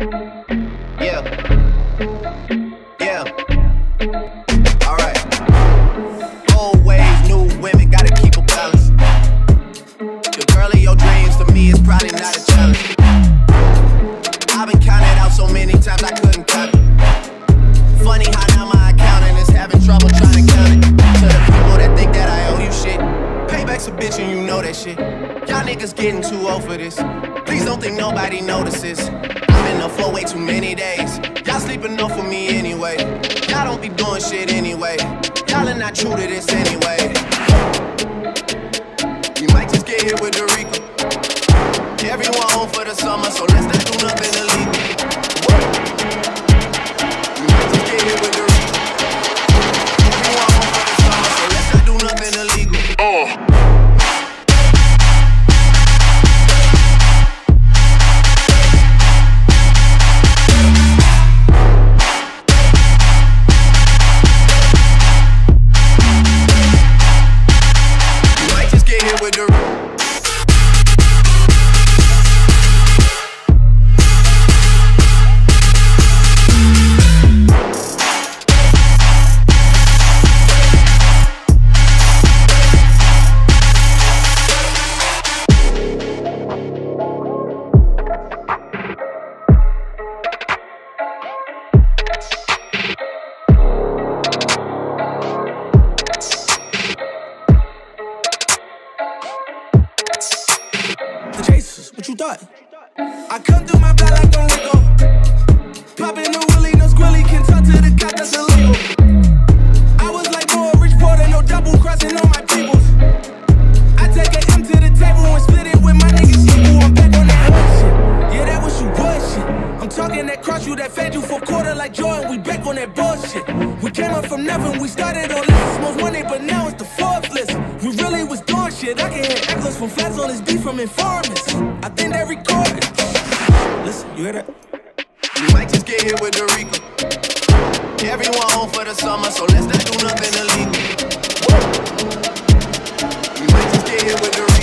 Yeah. Yeah. Alright. Old ways, new women, gotta keep a balance. The girl of your dreams to me is probably not a challenge. I've been counted out so many times I couldn't count it. Funny how now my accountant is having trouble trying to count it. To the people that think that I owe you shit, payback's a bitch and you know that shit. Y'all niggas getting too old for this. Please don't think nobody notices. I've been up for way too many days. Y'all sleep enough with me anyway. Y'all don't be doing shit anyway. Y'all are not true to this anyway. We might just get hit with the Rico. Everyone home for the summer, so let's not do nothing illegal. We might just get hit with the Rico. Everyone home for the summer, so let's not do nothing illegal. With the Chasers, what you thought? I come through my block like Don Rico. Poppin' no willy, no squilly, can talk to the cop, that's illegal. I was like more rich porter, no double crossing on my peoples. I take an M to the table and split it with my niggas equal. I'm back on that hood shit. Yeah, that was you bullshit. I'm talking that cross you, that fed you for quarter like Jordan. We back on that bullshit. We came up from nothing, we started on lists. Most wanted, but now it's the fourth list. We really was doing shit. I can hear echoes from flats on this beat from informants. I think they recorded. Listen, you hear that? We might just get hit with the Rico. Everyone home for the summer, so let's not do nothing illegal. We might just get hit with the Rico.